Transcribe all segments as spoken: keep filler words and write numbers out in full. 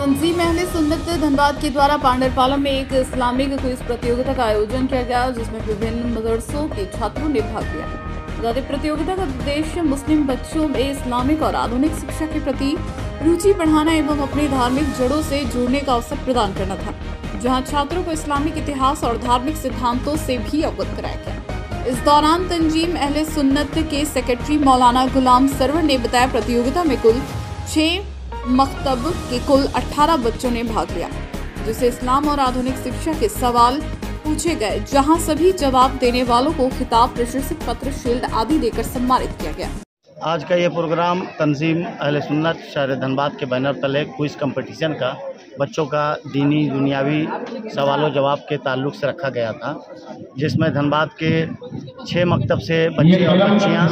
तंजीम अहले सुन्नत धनबाद के द्वारा पांडरपाला में एक इस्लामिक क्विज प्रतियोगिता का आयोजन किया गया, जिसमें विभिन्न मदरसों के छात्रों ने भाग लिया। बता प्रतियोगिता का उद्देश्य मुस्लिम बच्चों में इस्लामिक और आधुनिक शिक्षा के प्रति रुचि बढ़ाना एवं अपनी धार्मिक जड़ों से जुड़ने का अवसर प्रदान करना था, जहां छात्रों को इस्लामिक इतिहास और धार्मिक सिद्धांतों से भी अवगत कराया गया। इस दौरान तंजीम अहले सुन्नत के सेक्रेटरी मौलाना गुलाम सरवर ने बताया, प्रतियोगिता में कुल छह मकतब के कुल अठारह बच्चों ने भाग लिया, जिसे इस्लाम और आधुनिक शिक्षा के सवाल पूछे गए, जहां सभी जवाब देने वालों को खिताब, प्रशस्ति पत्र, शील्ड आदि देकर सम्मानित किया गया। आज का ये प्रोग्राम तंजीम अहले सुन्नत शहर धनबाद के बैनर तले क्विज कंपटीशन का बच्चों का दीनी दुनियावी सवालों जवाब के ताल्लुक से रखा गया था, जिसमें धनबाद के छः मकतब से बच्चे और बच्चियाँ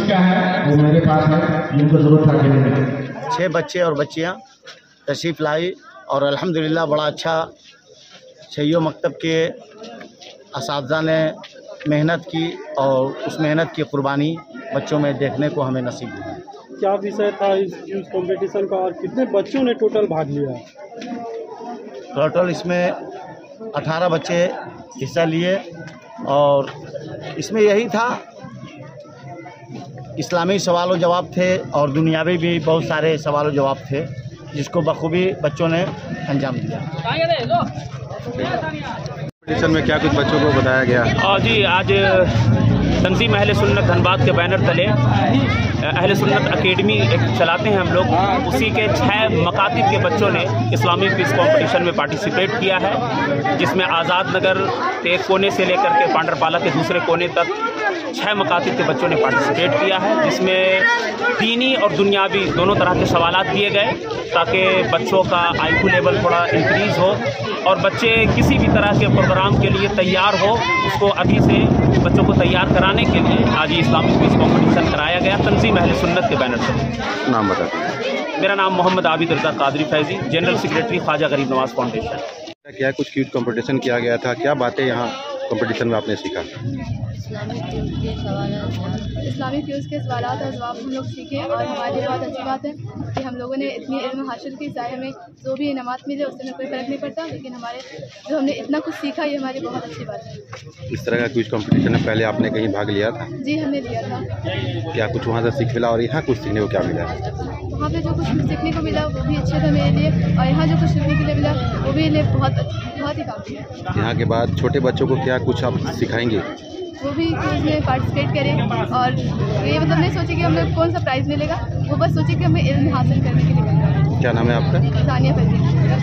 छः बच्चे और बच्चियाँ तशरीफ़ लाई और अल्हम्दुलिल्लाह बड़ा अच्छा छयों मकतब के असातिज़ा ने मेहनत की और उस मेहनत की कुर्बानी बच्चों में देखने को हमें नसीब हुआ। क्या विषय था इस क्विज कंपटीशन का और कितने बच्चों ने टोटल भाग लिया? टोटल इसमें अठारह बच्चे हिस्सा लिए और इसमें यही था, इस्लामी सवाल जवाब थे और दुनियावी भी बहुत सारे सवाल जवाब थे, जिसको बखूबी बच्चों ने अंजाम दिया। कंपटीशन में क्या कुछ बच्चों को बताया गया? और जी आज तंजीम अहले सुन्नत धनबाद के बैनर तले अहले सुन्नत अकेडमी एक चलाते हैं हम लोग, उसी के छः मकातिब के बच्चों ने इस्लामी क्विज कंपटीशन में पार्टिसिपेट किया है, जिसमें आज़ाद नगर के एक कोने से लेकर के पांडरपाला के दूसरे कोने तक छः मकातिब के बच्चों ने पार्टिसिपेट किया है, जिसमें दीनी और दुनियावी दोनों तरह के सवालात दिए गए, ताकि बच्चों का आई क्यू लेवल थोड़ा इंक्रीज़ हो और बच्चे किसी भी तरह के प्रोग्राम के लिए तैयार हो, उसको अभी से बच्चों को तैयार कराने के लिए आज ये इस्लामिक क्विज कंपटीशन कराया गया तंजीम अहले सुन्नत के बैनर से। नाम बता। मेरा नाम Mohammad Abid Raza Qadri Faizi, general secretary Khwaja Garib Nawaz foundation. क्या कुछ क्विज कंपटीशन किया गया था, क्या बातें यहाँ कंपटीशन में आपने सीखा? इस्लामिक क्विज के सवाल और जवाब हम लोग सीखे और हमारे लिए बहुत अच्छी बात है कि हम लोगों ने इतनी इल्म हासिल की, चाहे हमें जो भी इनामात मिले उससे हमें कोई फ़र्क नहीं पड़ता, लेकिन हमारे जो हमने इतना कुछ सीखा ये हमारी बहुत अच्छी बात है। इस तरह का क्विज कंपटीशन में पहले आपने कहीं भाग लिया था? जी हमने लिया था। क्या कुछ वहाँ से सीख मिला और यहाँ कुछ सीखने को क्या मिला? वहाँ पे जो कुछ सीखने को मिला वो भी अच्छा था मेरे लिए, और यहाँ जो कुछ सीखने के लिए मिला वो भी लिए बहुत बहुत ही काफ़ी है। यहाँ के बाद छोटे बच्चों को क्या कुछ आप सिखाएंगे? वो भी क्विज में पार्टिसिपेट करें और ये मतलब नहीं सोचे कि हमें कौन सा प्राइज़ मिलेगा, वो बस सोचे कि हमें इल्म हासिल करने के लिए मिल रहा है। क्या नाम है आपका? सानिया फैज़ी।